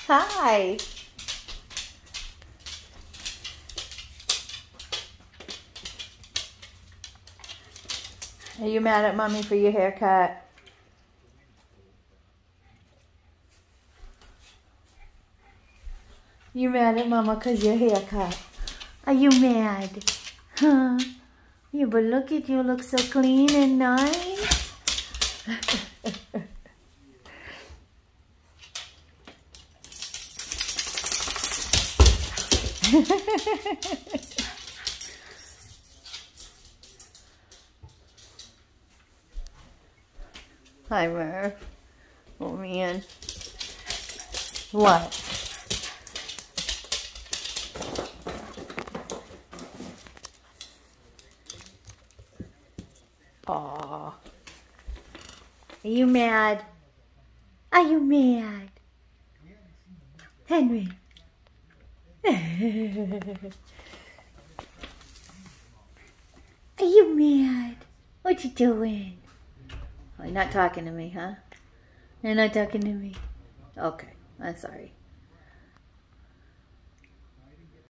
Hi. Are you mad at Mommy for your haircut? You mad at Mama because your haircut? Are you mad? Huh? Yeah, but look at you, look so clean and nice. Hi, Murph. Oh, man. What? Aw. Are you mad? Are you mad? Henry. Are you mad? What you doing? Oh, you're not talking to me, huh? You're not talking to me? Okay, I'm sorry.